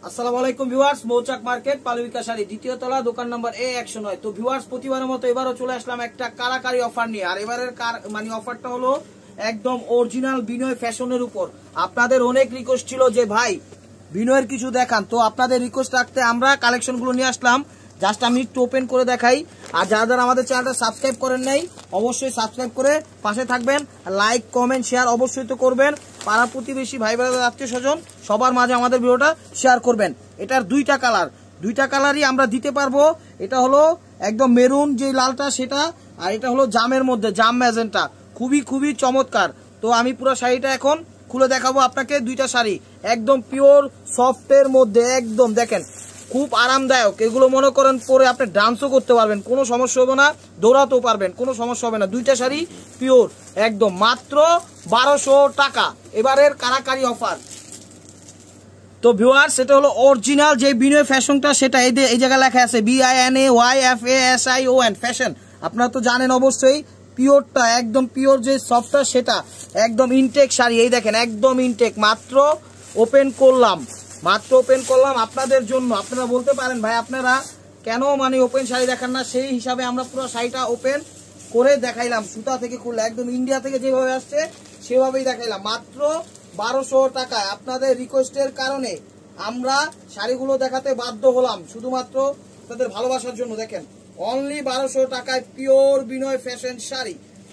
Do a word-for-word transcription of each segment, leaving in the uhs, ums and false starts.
আসসালামু আলাইকুম ভিউয়ার্স, মৌচাক মার্কেট পালবিকা শাড়ি দ্বিতীয় তলা, দোকান নম্বর এ একশো নয়। তো ভিউয়ার্স, প্রতিবারের মতো এবারও চলে আসলাম একটা কারাকারি অফার নিয়ে। আর এবারের মানে অফারটা হলো একদম অরিজিনাল বিনয় ফ্যাশনের উপর। আপনাদের অনেক রিকোয়েস্ট ছিল যে ভাই বিনয়ের কিছু দেখান, তো আপনাদের রিকোয়েস্ট রাখতে আমরা কালেকশনগুলো নিয়ে আসলাম। জাস্ট আমি একটু ওপেন করে দেখাই। আর যারা যারা আমাদের চ্যানেলটা সাবস্ক্রাইব করেন নাই অবশ্যই সাবস্ক্রাইব করে পাশে থাকবেন। লাইক কমেন্ট শেয়ার অবশ্যই তো করবেন। পাড়া প্রতিবেশী ভাই বোনেদের আত্মীয় স্বজন সবার মাঝে আমাদের ভিডিওটা শেয়ার করবেন। এটার দুইটা কালার, দুইটা কালারই আমরা দিতে পারবো। এটা হলো একদম মেরুন যে লালটা সেটা, আর এটা হলো জামের মধ্যে জাম ম্যাজেন্টা, খুবই খুবই চমৎকার। তো আমি পুরো শাড়িটা এখন খুলে দেখাবো আপনাকে। দুইটা শাড়ি একদম পিওর সফটের মধ্যে, একদম দেখেন খুব আরামদায়ক। এগুলো মনে করেন পরে আপনি ডান্সও করতে পারবেন, কোনো সমস্যা হবে না, দৌড়াতেও পারবেন, কোনো সমস্যা হবে না। দুইটা শাড়ি পিওর একদম মাত্র বারোশো টাকা, এবারের কারাকারি অফার। তো ভিউয়ার্স, এটা হলো অরিজিনাল যে বিনয় ফ্যাশনটা, সেটা এই এই জায়গায় লেখা আছে B I N A Y F A S I O N fashion. আপনারা তো জানেন অবশ্যই। পিওরটা একদম পিওর যে সফটটা সেটা একদম ইনটেক শাড়ি। এই দেখেন একদম ইনটেক, মাত্র ওপেন করলাম, মাত্র ওপেন করলাম আপনাদের জন্য। আপনারা বলতে পারেন ভাই আপনারা কেন মানে ওপেন শাড়ি দেখান না, সেই হিসাবে আমরা পুরো শাড়িটা ওপেন করে দেখাইলাম। সুতা থেকে খুললে একদম ইন্ডিয়া থেকে যেভাবে আসছে সেভাবেই দেখাইলাম। মাত্র বারোশো টাকায় আপনাদের রিকোয়েস্টের কারণে আমরা শাড়িগুলো দেখাতে বাধ্য হলাম, শুধুমাত্র তাদের ভালোবাসার জন্য। দেখেন অনলি বারোশো টাকায় পিওর বিনয় ফ্যাশন শাড়ি।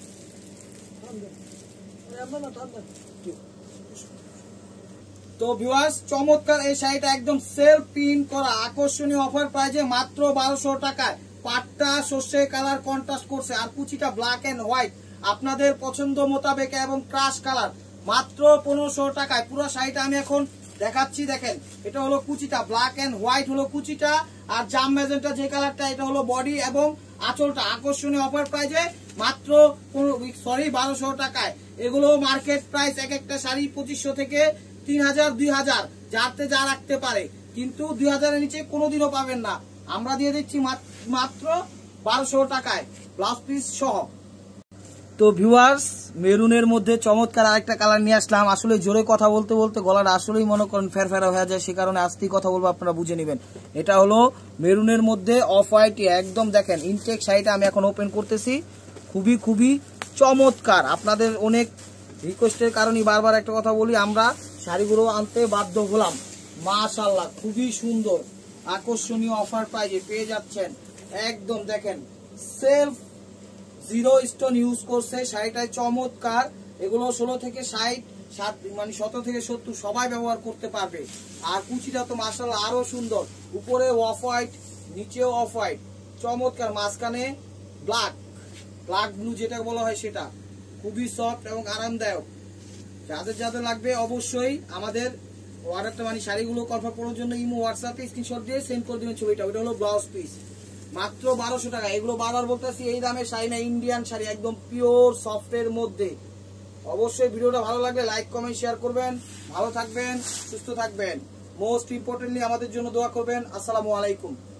তো ভিউয়ার্স, চমৎকার এই শাড়িটা একদম সেলফ প্রিন্ট করা, আকর্ষণীয় অফার প্রাইজে মাত্র বারোশো টাকায়। পাটটা সর্ষে কালার কন্ট্রাস্ট করছে, আর কুচিটা ব্ল্যাক এন্ড হোয়াইট আপনাদের পছন্দ মোতাবেক, এবং ক্রাশ কালার মাত্র পনেরোশো টাকায়। পুরো শাড়িটা আমি এখন দেখাচ্ছি। দেখেন এটা হলো কুচিটা, ব্ল্যাক এন্ড হোয়াইট হলো কুচিটা, আর জাম ম্যাজেন্টা যে কালারটা এটা হলো বডি এবং আঁচলটা। আকর্ষণীয় অফার প্রাইজে মাত্র সরি বারোশো টাকায়। এগুলো মার্কেট প্রাইস এক একটা শাড়ি পঁচিশশো থেকে তিন হাজার দুই হাজার যাতে যা রাখতে পারে, কিন্তু দুই হাজারের নিচে কোনোদিনও পাবেন না। আমরা দিয়ে দিচ্ছি মাত্র বারোশো টাকায় ব্লাউজ পিস সহ। তো ভিউয়ার্স, মেরুনের মধ্যে চমৎকার আরেকটা কালার নিয়ে আসলাম। আসলে জোরে কথা বলতে বলতে গলাটা আসলেই মনে করেন ফের ফেরা হয়ে যায়, সে কারণে আস্তেই কথা বলবো, আপনারা বুঝে নেবেন। এটা হলো মেরুনের মধ্যে অফ হোয়াইট, একদম দেখেন ইনটেক শাড়িটা আমি এখন ওপেন করতেছি। খুবই খুবই চমৎকার। আপনাদের অনেক রিকোয়েস্টের কারণে বারবার একটা কথা বলি, আমরা শাড়িগুলো আনতে বাধ্য হলাম। মাশাআল্লাহ খুবই সুন্দর আকর্ষণীয় অফার প্রাইজে পেয়ে যাচ্ছেন। একদম দেখেন সেলফ জিরো স্টোন ইউজ করছে শাড়িটায়, চমৎকার। এগুলো ষোলো থেকে ষাট সাত মানে সতেরো থেকে সত্তর সবাই ব্যবহার করতে পারবে। আর কুচিটা তো মাশাআল্লাহ আরো সুন্দর, উপরে অফ হোয়াইট নিচেও অফ হোয়াইট, চমৎকার। মাঝখানে ব্ল্যাক ব্ল্যাক ব্লু যেটা বলা হয় সেটা, খুবই সফট এবং আরামদায়ক। যাদের যাদের লাগবে অবশ্যই আমাদের অর্ডারটা মানে শাড়িগুলো কনফার্ম করার জন্য ইমো হোয়াটসঅ্যাপে স্ক্রিনশট দিয়ে সেন্ড করে দিবেন ছবিটা। ওইটা হলো ব্লাউজ পিস, মাত্র বারোশো টাকা। এগুলো বারবার বলতেছি এই দামের শাড়ি না, ইন্ডিয়ান শাড়ি একদম পিওর সফটের মধ্যে। অবশ্যই ভিডিওটা ভালো লাগলে লাইক কমেন্ট শেয়ার করবেন। ভালো থাকবেন, সুস্থ থাকবেন, মোস্ট ইম্পর্টেন্টলি আমাদের জন্য দোয়া করবেন। আসসালামু আলাইকুম।